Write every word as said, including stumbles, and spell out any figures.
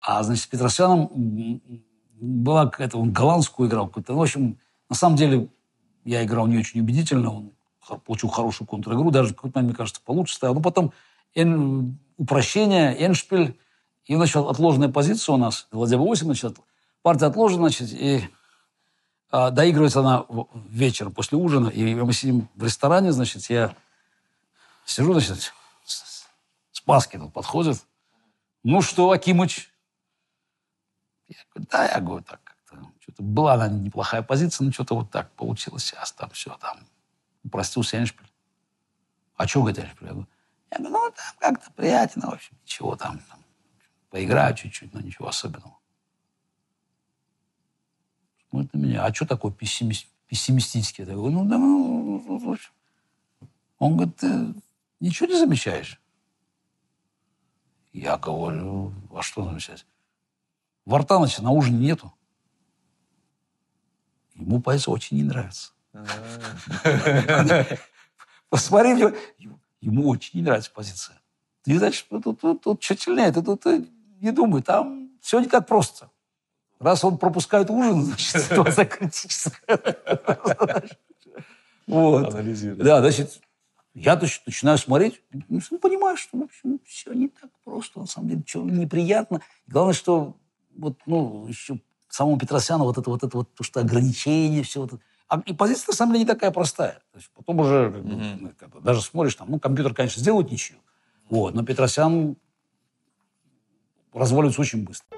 А, значит, с Петросяном была какая-то, он голландскую играл какую-то. В общем, на самом деле, я играл не очень убедительно, он получил хорошую контр-игру, даже в какой-то момент, мне кажется, получше стоял. Но потом эн, упрощение, эншпиль, и, значит, отложенная позиция у нас, ладья бэ восемь, значит, партия отложена, значит, и а, доигрывается она вечером после ужина, и мы сидим в ресторане, значит, я сижу, значит, Спасский тут подходит. Ну что, Акимыч? Я говорю, да, я говорю, так как-то, что-то была она неплохая позиция, но что-то вот так получилось сейчас, там все, там, упростился эншпиль. А что, говорит, эншпиль? Я говорю, я говорю, ну, там как-то приятно, в общем, ничего там, там поиграю чуть-чуть, но ничего особенного. Смотрит на меня, а что такое пессимист, пессимистический? Я говорю, ну, да, ну, в общем. Он говорит, ты ничего не замечаешь? Я говорю, а что замечать? Во рта, значит, на ужине нету. Ему позиция очень не нравится. Посмотри, ему очень не нравится позиция. Ты, значит, тут, тут, тут тщательнее, ты тут не думай, там все не так просто. Раз он пропускает ужин, значит, ситуация критическая. Вот. Анализирует. Да, значит, я начинаю смотреть, ну, понимаю, что, в общем, все не так просто, на самом деле, что неприятно. Главное, что вот, ну, еще самому Петросяну вот это вот, это вот, то, что ограничения, все вот это. А, и позиция, на самом деле, не такая простая. То есть потом уже, как бы, mm-hmm. как бы, даже смотришь, там, ну, компьютер, конечно, сделает ничью, вот, но Петросян разваливается очень быстро.